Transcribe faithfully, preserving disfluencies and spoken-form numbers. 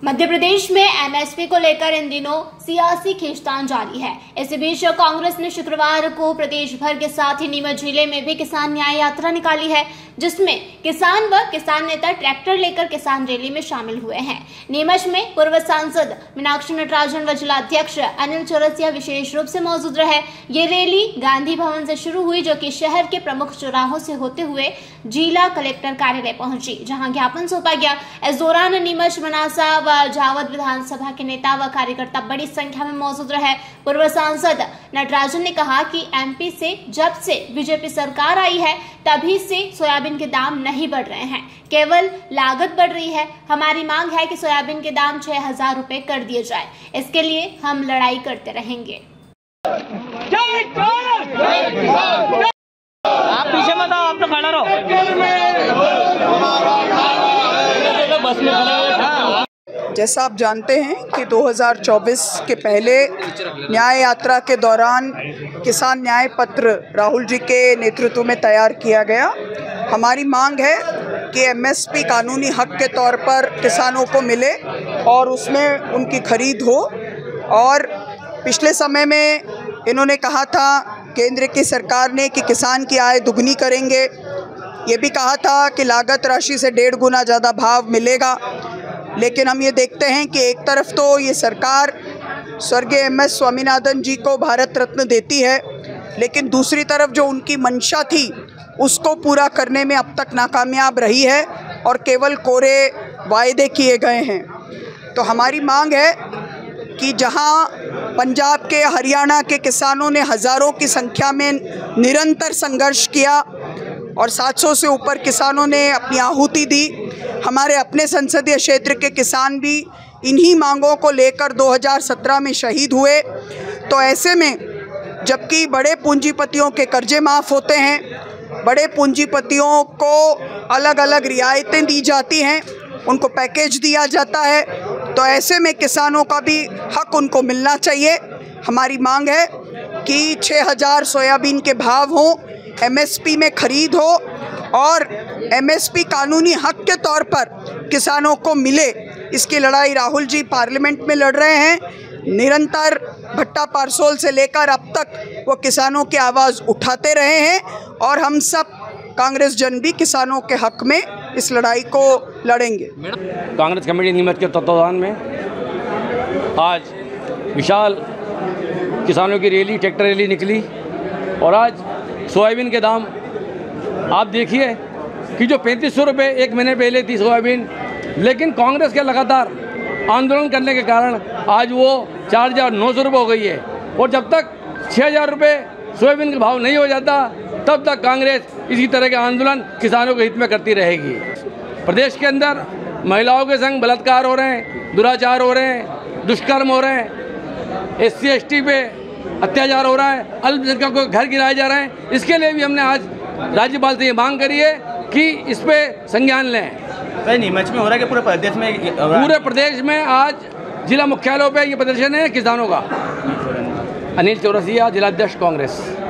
मध्य प्रदेश में एमएसपी को लेकर इन दिनों सियासी खींचतान जारी है। इसी बीच कांग्रेस ने शुक्रवार को प्रदेश भर के साथ ही नीमच जिले में भी किसान न्याय यात्रा निकाली है, जिसमें किसान व किसान नेता ट्रैक्टर लेकर किसान रैली में शामिल हुए हैं। नीमच में पूर्व सांसद मीनाक्षी नटराजन व जिलाध्यक्ष अनिल चौरसिया विशेष रूप से मौजूद रहे। ये रैली गांधी भवन से शुरू हुई, जो कि शहर के प्रमुख चौराहों से होते हुए जिला कलेक्टर कार्यालय पहुंची, जहां ज्ञापन सौंपा गया। इस दौरान नीमच, मनासा व जावद विधानसभा के नेता व कार्यकर्ता बड़ी संख्या में मौजूद रहे। पूर्व सांसद नटराजन ने कहा कि एमपी से जब से बीजेपी सरकार आई है तभी से सोयाबीन के दाम नहीं बढ़ रहे हैं, केवल लागत बढ़ रही है। हमारी मांग है कि सोयाबीन के दाम छह हजार रुपए कर दिए जाए। इसके लिए हम लड़ाई करते रहेंगे। आप पीछे मत आओ, आप तो खड़ा रहो। बस में खड़ा। जैसा आप जानते हैं कि दो हज़ार चौबीस के पहले न्याय यात्रा के दौरान किसान न्याय पत्र राहुल जी के नेतृत्व में तैयार किया गया। हमारी मांग है कि एमएसपी कानूनी हक के तौर पर किसानों को मिले और उसमें उनकी खरीद हो। और पिछले समय में इन्होंने कहा था केंद्र की सरकार ने कि किसान की आय दुगनी करेंगे। ये भी कहा था कि लागत राशि से डेढ़ गुना ज़्यादा भाव मिलेगा। लेकिन हम ये देखते हैं कि एक तरफ तो ये सरकार स्वर्गीय एम एस स्वामीनाथन जी को भारत रत्न देती है, लेकिन दूसरी तरफ जो उनकी मंशा थी उसको पूरा करने में अब तक नाकामयाब रही है और केवल कोरे वायदे किए गए हैं। तो हमारी मांग है कि जहां पंजाब के, हरियाणा के किसानों ने हज़ारों की संख्या में निरंतर संघर्ष किया और सात सौ से ऊपर किसानों ने अपनी आहुति दी, हमारे अपने संसदीय क्षेत्र के किसान भी इन्हीं मांगों को लेकर दो हज़ार सत्रह में शहीद हुए। तो ऐसे में जबकि बड़े पूंजीपतियों के कर्जे माफ़ होते हैं, बड़े पूंजीपतियों को अलग अलग रियायतें दी जाती हैं, उनको पैकेज दिया जाता है, तो ऐसे में किसानों का भी हक उनको मिलना चाहिए। हमारी मांग है कि छः हज़ार सोयाबीन के भाव हों, एमएसपी में खरीद हो और एमएसपी कानूनी हक के तौर पर किसानों को मिले। इसकी लड़ाई राहुल जी पार्लियामेंट में लड़ रहे हैं। निरंतर भट्टा पारसोल से लेकर अब तक वो किसानों की आवाज़ उठाते रहे हैं और हम सब कांग्रेस जन भी किसानों के हक में इस लड़ाई को लड़ेंगे। कांग्रेस कमेटी नीमच के तत्वाधान में आज विशाल किसानों की रैली, ट्रैक्टर रैली निकली और आज सोयाबीन के दाम आप देखिए कि जो पैंतीस सौ रुपये एक महीने पहले थी सोयाबीन, लेकिन कांग्रेस के लगातार आंदोलन करने के कारण आज वो चार हज़ार नौ सौ रुपये हो गई है। और जब तक छः हज़ार रुपये सोयाबीन का भाव नहीं हो जाता तब तक कांग्रेस इसी तरह के आंदोलन किसानों के हित में करती रहेगी। प्रदेश के अंदर महिलाओं के संग बलात्कार हो रहे हैं, दुराचार हो रहे हैं, दुष्कर्म हो रहे हैं, एस सी एस टी पे अत्याचार हो रहा है, अल्पसंख्यकों को घर गिराए जा रहे हैं। इसके लिए भी हमने आज राज्यपाल से ये मांग करी है कि इस पे संज्ञान लें। नीमच में हो रहा है कि पूरे प्रदेश में? पूरे प्रदेश में आज जिला मुख्यालयों पे ये प्रदर्शन है किसानों का। अनिल चौरसिया, जिलाध्यक्ष कांग्रेस।